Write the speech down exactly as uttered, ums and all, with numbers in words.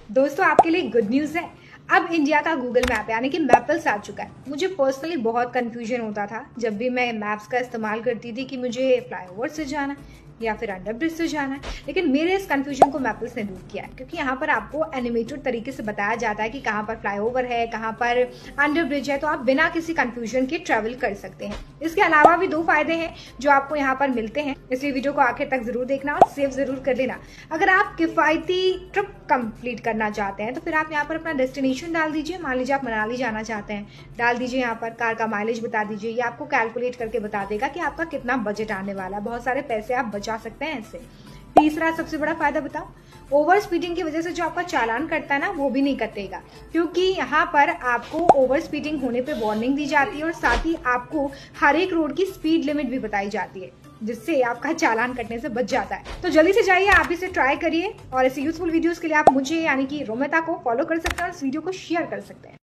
दोस्तों आपके लिए गुड न्यूज़ है। अब इंडिया का गूगल मैप यानी कि मैपल्स आ चुका है। मुझे पर्सनली बहुत कंफ्यूजन होता था जब भी मैं मैप्स का इस्तेमाल करती थी कि मुझे फ्लाईओवर से जाना है या फिर अंडर ब्रिज से जाना है, लेकिन मेरे इस कंफ्यूजन को मैपल्स ने दूर किया है, क्योंकि यहाँ पर आपको एनिमेटेड तरीके से बताया जाता है कि कहाँ पर फ्लाईओवर है, कहाँ पर अंडर ब्रिज है, तो आप बिना किसी कंफ्यूजन के ट्रेवल कर सकते हैं। इसके अलावा भी दो फायदे हैं जो आपको यहाँ पर मिलते हैं, इसलिए वीडियो को आखिर तक जरूर देखना और सेव जरूर कर लेना। अगर आप किफायती ट्रिप कंप्लीट करना चाहते हैं तो फिर आप यहाँ पर अपना डेस्टिनेशन डाल दीजिए। मान लीजिए आप मनाली जाना चाहते हैं, डाल दीजिए यहाँ पर कार का माइलेज बता दीजिए, ये आपको कैलकुलेट करके बता देगा कि आपका कितना बजट आने वाला है। बहुत सारे पैसे आप बचा सकते हैं इससे। तीसरा सबसे बड़ा फायदा बताओ, ओवर स्पीडिंग की वजह से जो आपका चालान कटता है ना, वो भी नहीं कटेगा, क्योंकि यहाँ पर आपको ओवर स्पीडिंग होने पे वार्निंग दी जाती है और साथ ही आपको हर एक रोड की स्पीड लिमिट भी बताई जाती है, जिससे आपका चालान कटने से बच जाता है। तो जल्दी से जाइए, आप इसे ट्राई करिए और ऐसे यूजफुल वीडियोस के लिए आप मुझे यानी कि रोमिता को फॉलो कर सकते हैं और इस वीडियो को शेयर कर सकते हैं।